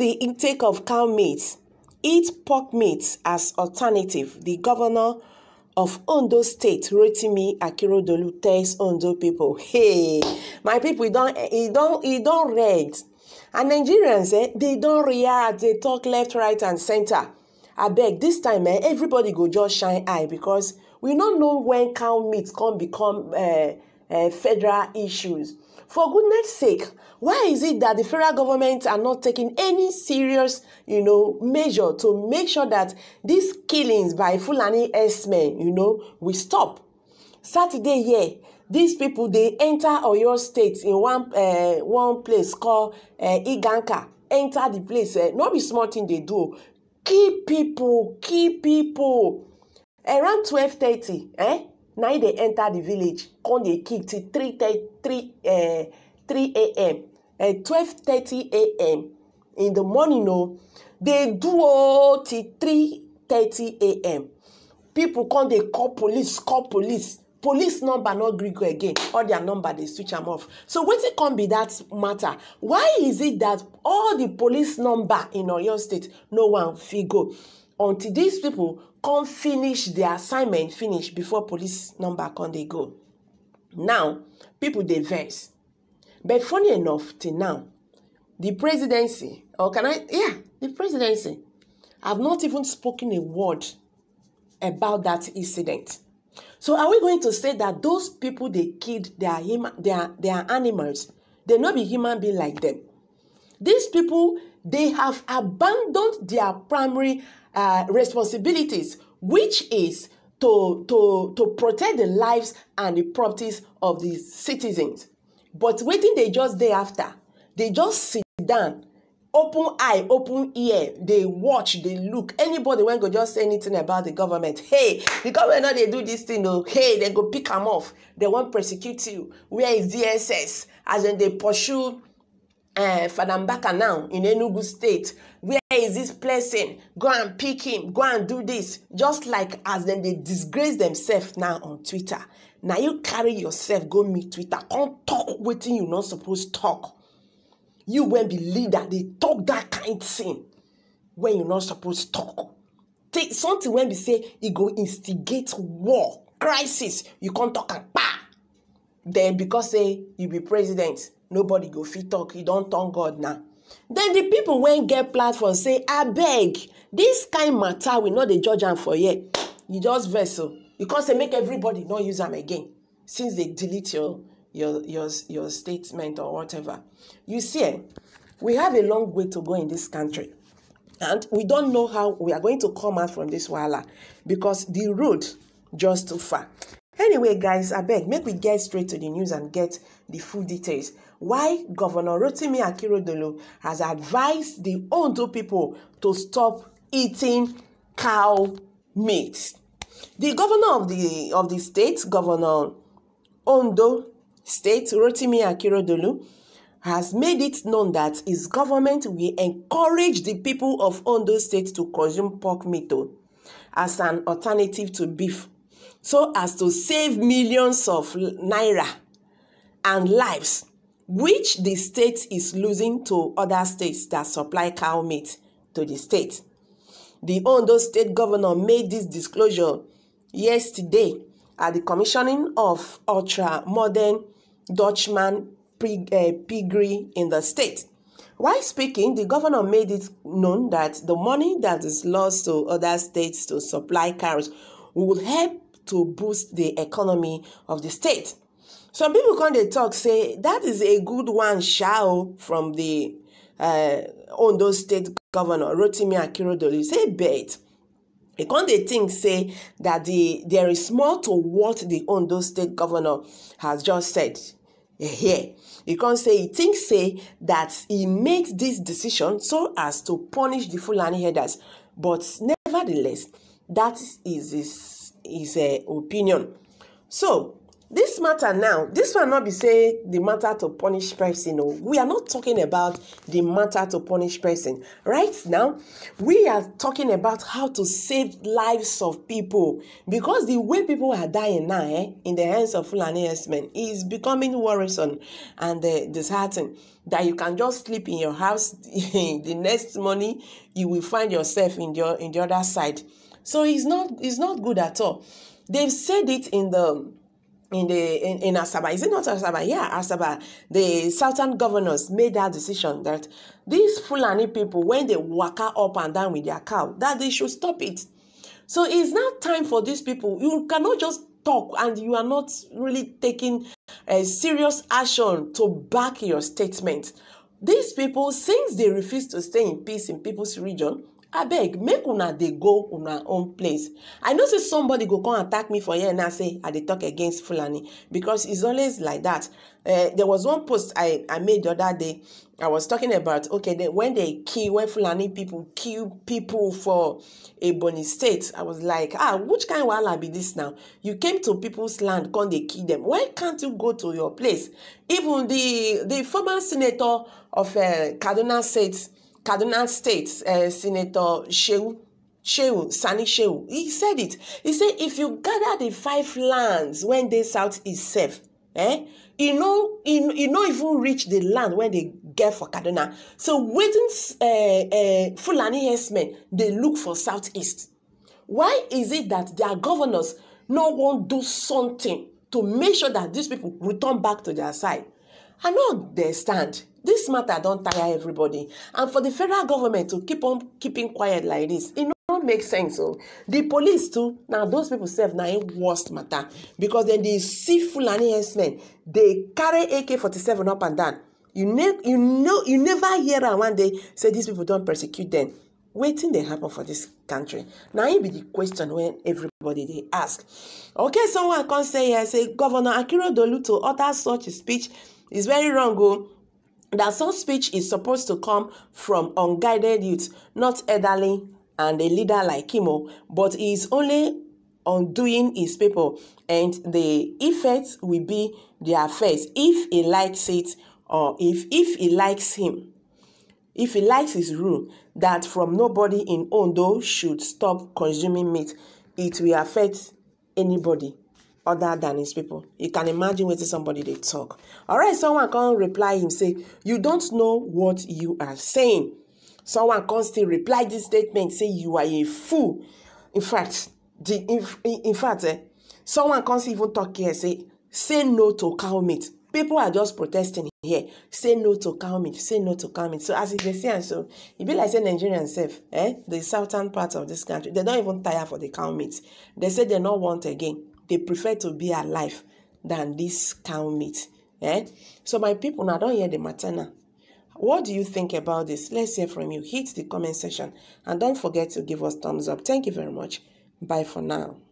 the intake of cow meat, eat pork meat as alternative. The governor of Ondo State, Rotimi Akeredolu, tells Ondo people, hey, my people, it don't read. And Nigerians, they don't react. They talk left, right, and center. I beg, this time, everybody go just shine eye, because we don't know when cow meat can become federal issues. For goodness sake, why is it that the federal government are not taking any serious, measure to make sure that these killings by Fulani S-men, will stop? Saturday here, these people, they enter Oyo State in one place called Iganka. Enter the place, not be small thing they do. Key people. Around 12:30, now they enter the village. Come they keep till 3 a.m. At 12:30 a.m. in the morning, they do till 3:30 a.m. People come, they call police. Police number not gree go again. All their number, they switch them off. So what it can be that matter? Why is it that all the police number in Oyo State, no one figure until these people come finish their assignment, finish before police number can they go? Now, people they vex. But funny enough, till now, the presidency, the presidency, have not even spoken a word about that incident. So are we going to say that those people they killed their animals, they not be human being like them? These people, they have abandoned their primary responsibilities, which is to protect the lives and the properties of the citizens. But waiting, they just day after, they just sit down, open eye, open ear, they watch, they look. Anybody when go just say anything about the government, hey, the government know they do this thing, hey, they go pick them off. They won't prosecute you. Where is DSS? As in they pursue Fadambaka now in Enugu State. Where is this person? Go and pick him. Go and do this. Just like as then they disgrace themselves now on Twitter. Now you carry yourself, go meet Twitter. Can't talk waiting you not supposed to talk. You won't be leader. They talk that kind of thing when you're not supposed to talk. Take something when they say it go instigate war, crisis. You can't talk and bah. Then because say you be president, nobody go fit talk. You don't turn God now. Then the people when get platform say, I beg, this kind of matter we know the judge and for yet. You just vessel. You can't say make everybody not use them again since they delete your statement or whatever. You see, we have a long way to go in this country. And we don't know how we are going to come out from this wahala because the road just too far. Anyway, guys, I beg, make we get straight to the news and get the full details. Why Governor Rotimi Akeredolu has advised the Ondo people to stop eating cow meat. The governor of the state, Governor Ondo State, Rotimi Akeredolu, has made it known that his government will encourage the people of Ondo State to consume pork meat as an alternative to beef, so as to save millions of naira and lives, which the state is losing to other states that supply cow meat to the state. The Ondo State governor made this disclosure yesterday at the commissioning of ultra-modern Dutchman piggery in the state. While speaking, the governor made it known that the money that is lost to other states to supply cows will help to boost the economy of the state. Some people come they talk, say, that is a good one, from the Ondo State governor, Rotimi Akeredolu. Say, bet. They come they think, say, that there is more to what the Ondo State governor has just said here. He can't say, he thinks, say, that he makes this decision so as to punish the Fulani herders. But nevertheless, that is his opinion. So, this matter now, this one not be say the matter to punish person. No, we are not talking about the matter to punish person. Right now, we are talking about how to save lives of people, because the way people are dying now, in the hands of Fulani herdsmen, is becoming worrisome and disheartening. That you can just sleep in your house, the next morning you will find yourself in the other side. So it's not good at all. They've said it in Asaba. Is it not Asaba? Yeah, Asaba. The southern governors made that decision that these Fulani people, when they waka up and down with their cow, that they should stop it. So it's now time for these people. You cannot just talk and you are not really taking a serious action to back your statement. These people, since they refuse to stay in peace in people's region, abeg, make una dey go una own place. I know say somebody go come attack me for here and I say I dey talk against Fulani, because it's always like that. There was one post I made the other day. I was talking about, okay, when Fulani people kill people for Ebonyi State, I was like, which kind of wahala be this now? You came to people's land, come they kill them. Why can't you go to your place? Even the former senator of Kaduna State, Senator Sani Shehu, he said it. He said, if you gather the 5 lands when they southeast safe, you know even reach the land when they get for Kaduna. So waiting Fulani herdsmen, they look for southeast. Why is it that their governors no one do something to make sure that these people return back to their side? I know they stand. This matter don't tire everybody. And for the federal government to keep on keeping quiet like this, it don't make sense. So the police too, now those people serve now a worst matter. Because then they see Fulani herdsmen, they carry AK-47 up and down. You never hear them one day say these people don't persecute them. Waiting they happen for this country. Now it be the question when everybody they ask. Okay, someone can say here, say Governor Akeredolu to utter such a speech is very wrong. That such speech is supposed to come from unguided youth, not elderly and a leader like him, but he is only undoing his people, and the effect will be their face if he likes it, or if he likes him. If he likes his rule that from nobody in Ondo should stop consuming meat, it will affect anybody other than his people. You can imagine what somebody they talk. All right, someone can reply him, say, you don't know what you are saying. Someone can still reply this statement, say you are a fool. In fact, someone can even talk here, say no to cow meat. People are just protesting here. Say no to cow meat. Say no to cow meat. So as you can see, and so it be like say Nigerians self, the southern part of this country, they don't even tire for the cow meat. They say they don't want again. They prefer to be alive than this cow meat. So my people, now don't hear the matter now. What do you think about this? Let's hear from you. Hit the comment section and don't forget to give us thumbs up. Thank you very much. Bye for now.